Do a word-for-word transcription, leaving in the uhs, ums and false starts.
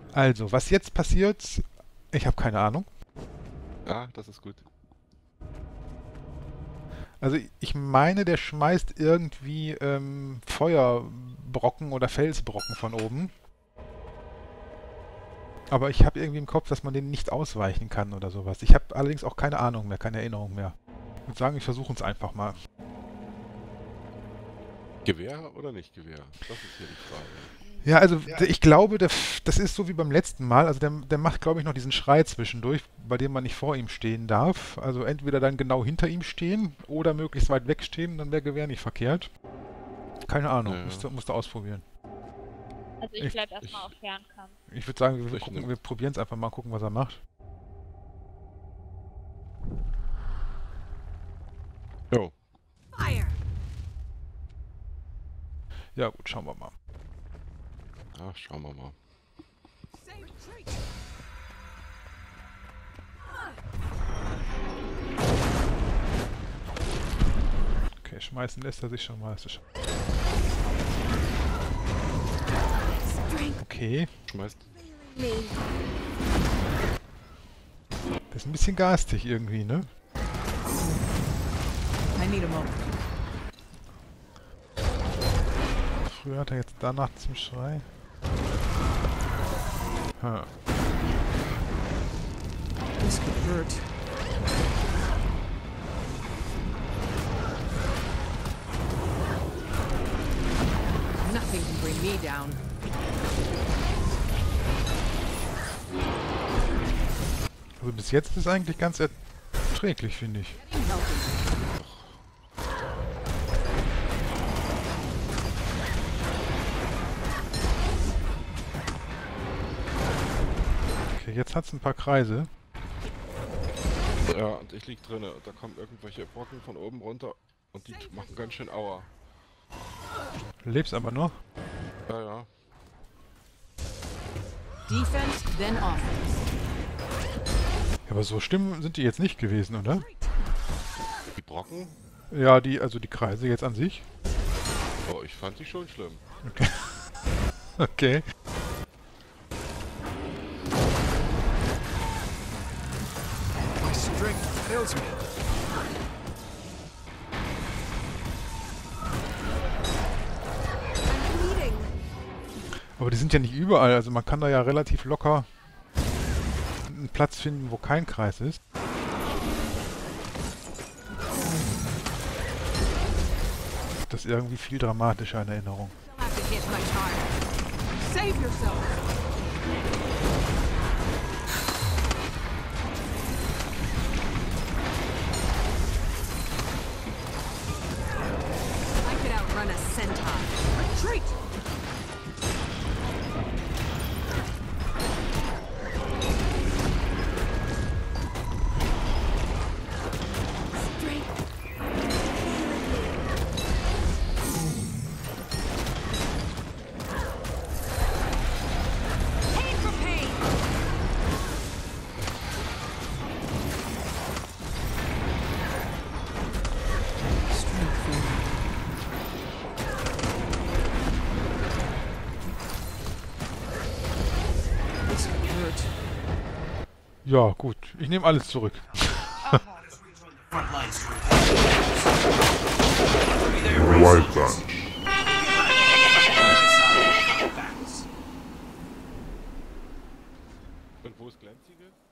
Also, was jetzt passiert, ich habe keine Ahnung. Ja, das ist gut. Also, ich meine, der schmeißt irgendwie ähm, Feuerbrocken oder Felsbrocken von oben. Aber ich habe irgendwie im Kopf, dass man den nicht ausweichen kann oder sowas. Ich habe allerdings auch keine Ahnung mehr, keine Erinnerung mehr. Ich würde sagen, ich versuche es einfach mal. Gewehr oder nicht Gewehr? Das ist hier die Frage. Ja, also ich glaube, der, das ist so wie beim letzten Mal. Also der, der macht, glaube ich, noch diesen Schrei zwischendurch, bei dem man nicht vor ihm stehen darf. Also entweder dann genau hinter ihm stehen oder möglichst weit weg stehen, dann wäre Gewehr nicht verkehrt. Keine Ahnung, Ja, musst du, musst du ausprobieren. Also ich Ich, bleib erstmal ich, auf Fernkampf. ich würde sagen, wir, ich gucken, nehm, wir probieren es einfach mal, gucken, was er macht. jo. Fire! Ja gut, schauen wir mal. Ja, schauen wir mal. Save treat! Okay, schmeißen lässt er sich schon mal. Das ist schon- Strength Okay, Schmeißt. me. das ist ein bisschen garstig irgendwie, ne? I need a moment. Früher hat er jetzt danach zum Schrei. Ha. This could hurt. Nothing can bring me down. Also bis jetzt ist es eigentlich ganz erträglich, finde ich. Getting healthy. Okay, jetzt hat es ein paar Kreise. Ja, und ich lieg drinne. Und da kommen irgendwelche Brocken von oben runter. Und die machen ganz schön Aua. Du lebst aber noch. Ja, ja. Defense, then offense. Ja, aber so schlimm sind die jetzt nicht gewesen, oder? Die Brocken? Ja, die, also die Kreise jetzt an sich. Oh, ich fand die schon schlimm. Okay. Okay. My strength fails me. I'm bleeding. Aber die sind ja nicht überall, also man kann da ja relativ locker einen Platz finden, wo kein Kreis ist. Das ist irgendwie viel dramatischer in Erinnerung. You'll have to hit much harder. Save yourself. I could outrun a centaur. Retreat! Strength. Pain for pain! Strength for me. This could hurt. Ja, gut. Ich nehme alles zurück. Front lines to repel. White Bunch. Und wo ist Glänzige?